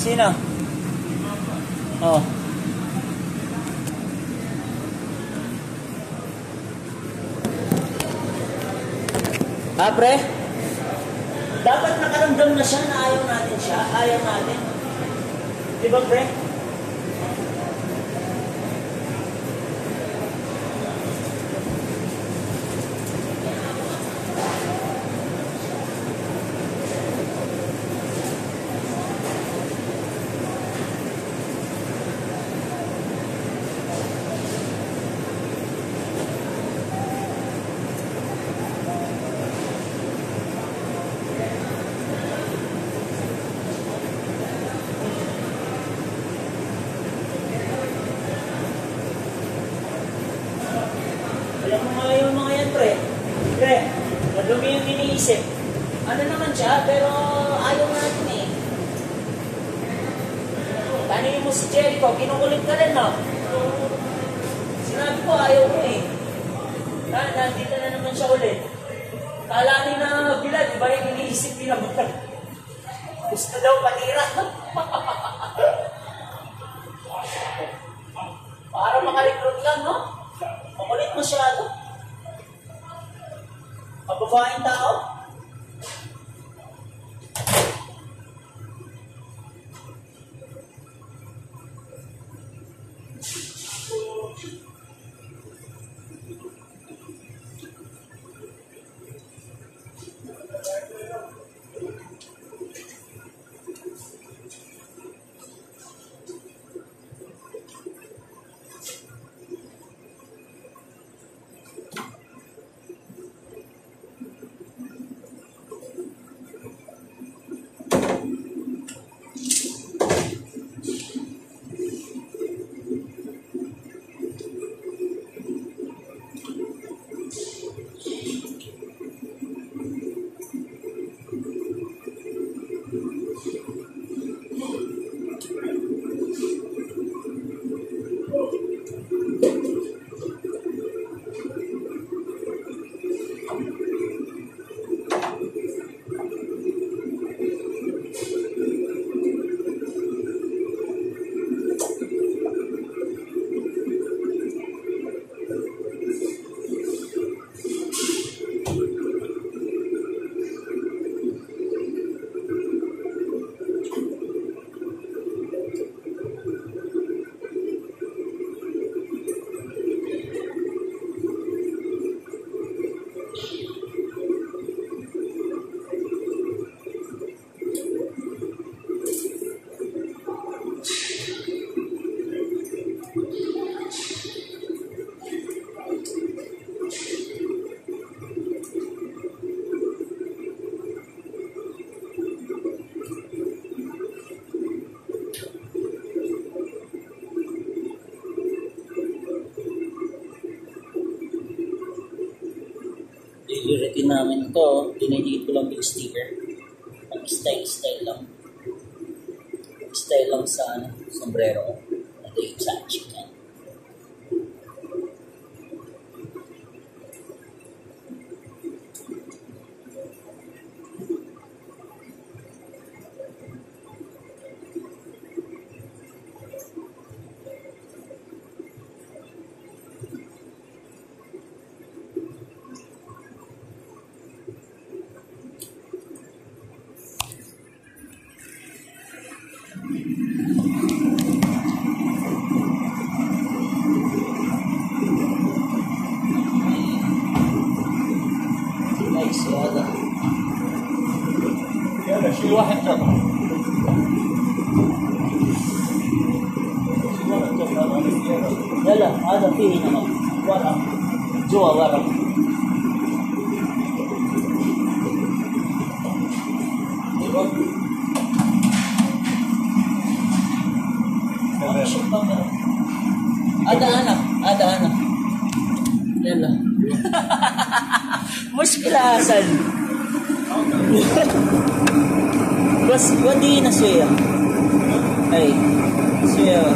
Sino? Oh. Ah, pre? Dapat nakaramdam na siya na ayaw natin siya. Ayaw natin. Di ba, pre? Alam mo nga yung mga yan, pre. Pre, madumi yung iniisip. Ano naman siya, pero ayaw natin eh. Tanungin mo si Jericho, kinukulit ka rin, no? Sinabi ko, ayaw mo eh. Nandito na naman siya ulit. Kalanin na Bilal, iba yung iniisip nila. Gusto daw patira. Para makarecruit lang, no? Makulit masyado. Mababaeng tao. I-retin namin ito. Dinidikit ko lang yung sticker. Pag-style lang. Style lang sa sombrero ko. Ito yung sa chicken. في واحد قطع لا لا هذا فيه هنا ورق جوا ورق هذا أنا يلا مشكلة حسن بس ودينا شوية أي شوية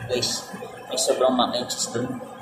Guys, may sobrang mac and cheese dun.